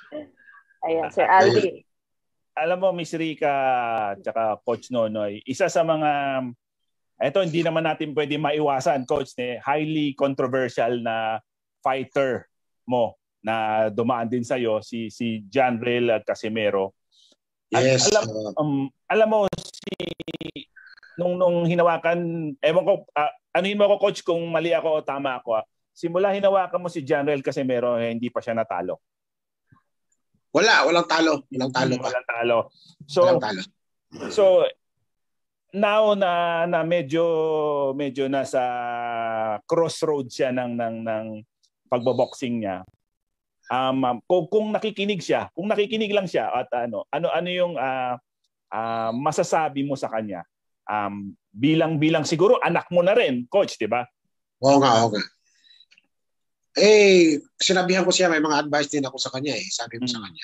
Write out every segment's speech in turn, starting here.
Ayan, Sir Alvin. Alam mo, Miss Rica tsaka Coach Nonoy, isa sa mga, ito hindi naman natin pwede maiwasan, Coach, highly controversial na fighter mo na dumaan din sa'yo, si Janrel Casimero. Yes. Alam mo, nung hinawakan, ewan ko, anuhin mo ako, Coach, kung mali ako o tama ako. Simula hinawakan mo si Janrel Casimero, hindi pa siya natalo. Walang talo pa. Walang talo. Walang talo. So now na medyo nasa crossroads siya ng pagboboxing niya. Kung nakikinig lang siya at ano yung masasabi mo sa kanya? Bilang siguro anak mo na rin, Coach, 'di ba? Oo nga. Sinabihan ko siya, may mga advice din ako sa kanya . Sabi ko sa kanya,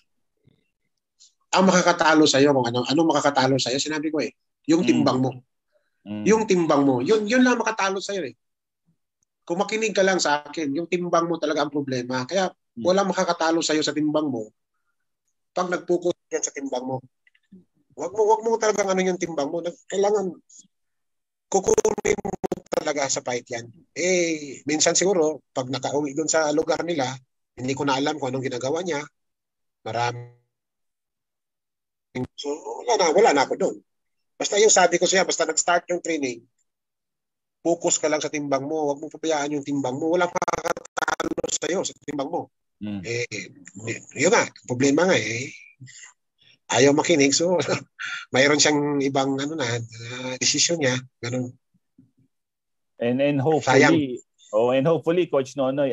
ang makakatalo sa'yo, kung anong makakatalo sa'yo, sinabi ko yung timbang mo. Yung timbang mo. Yun lang makatalo sa'yo . Kung makinig ka lang sa akin, yung timbang mo talaga ang problema. Kaya walang makakatalo sa'yo sa timbang mo pag nag-focus yan sa timbang mo. Wag mo talagang yung timbang mo. Kailangan kukunin mo talaga sa fight yan. Minsan siguro, pag nakauwi doon sa lugar nila, hindi ko na alam kung anong ginagawa niya. Marami. So, wala na ako doon. Basta yung sabi ko siya, basta nag-start yung training, focus ka lang sa timbang mo. Huwag mo papayaan yung timbang mo. Walang makakatalo sa'yo sa timbang mo. Yun nga, problema nga ayaw makinig. So, mayroon siyang ibang desisyon niya. Ganun. And hopefully Coach Nonoy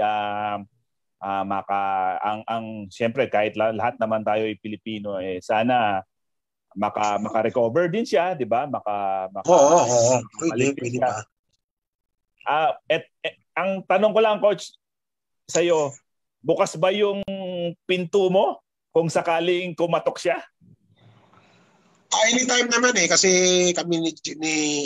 siyempre kahit lahat naman tayo ay Pilipino sana maka-recover din siya, 'di ba? Pwede pa. Ang tanong ko lang, Coach, sa iyo, bukas ba yung pinto mo kung sakaling kumatok siya? Anytime naman kasi kami ni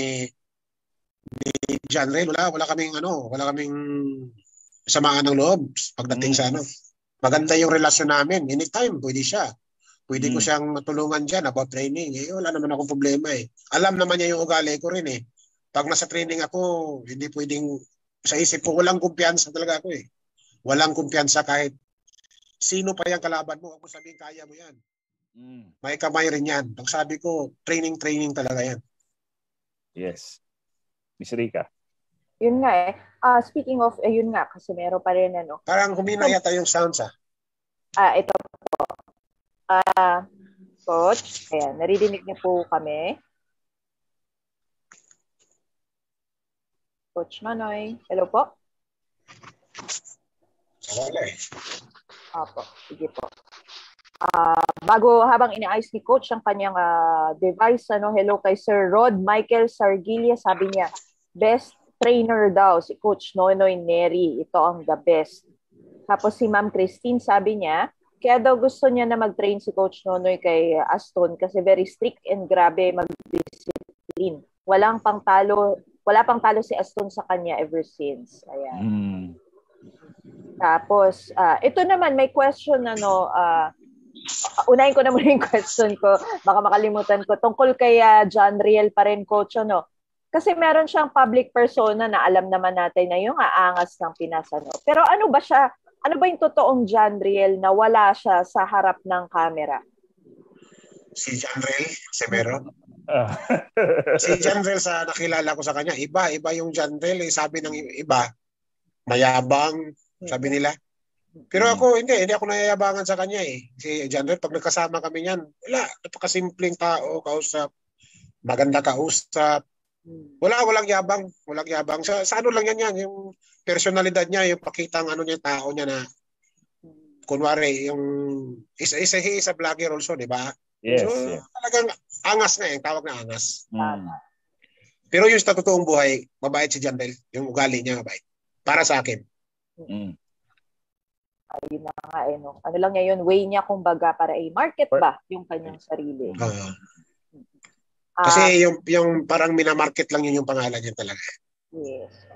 Janrel, wala kaming samaan ng loob pagdating sa maganda yung relasyon namin. Anytime pwede siya. Pwede ko siyang matulungan diyan about training. Wala naman akong problema Alam naman niya yung ugali ko rin Pag nasa training ako, hindi pwedeng sa isip ko walang kumpiyansa talaga ako Walang kumpiyansa kahit sino pa yung kalaban mo. Huwag mo sabihin kaya mo yan. May kamay rin yan. Pag sabi ko, training talaga yan. Yes. Miss Rica. Yun nga speaking of, yun nga, kasi meron pa rin Parang humina yata yung sounds ito po. Coach, ayan, naririnig niyo po kami. Coach Manoy, hello po. Wala Apo, sige po. Habang inaayos ni Coach ang kanyang device, hello kay Sir Rod Michael Sargilia, sabi niya, best trainer daw si Coach Nonoy Neri. Ito ang the best. Tapos si Ma'am Christine, sabi niya, kaya daw gusto niya na mag-train si Coach Nonoy kay Aston kasi very strict and grabe mag-discipline. Wala pang talo si Aston sa kanya ever since. Ayan. Tapos, ito naman, may question unahin ko na muna yung question ko. Baka makalimutan ko. Tungkol kay Janrel pa rin, Coach, Kasi meron siyang public persona na alam naman natin na yung aangas ng Pinas. Pero ano ba siya? Ano ba yung totoong Janrel na wala siya sa harap ng camera? Si Janrel Casimero? Si Janrel sa nakilala ko sa kanya, iba yung Janrel. Sabi ng iba, mayabang, sabi nila. Pero ako, hindi ako nayayabangan sa kanya Si Janrel, pag nagkasama kami niyan, wala, napakasimpleng tao, kausap, maganda kausap. Walang yabang. Sa ano lang yan, yung personalidad niya, yung pakitang niya, tao niya na, kunwari, yung, he is a vlogger also, di ba? Yes, so, yes. Talagang angas na tawag na angas. Pero yung sa totoong buhay, mabait si Janrel, yung ugali niya mabait. Para sa akin. Ayun na nga Ano lang niya yun, way niya kumbaga para market ba yung kanyang sarili. Kasi yung parang minamarket lang yun yung pangalan niya talaga. Yes.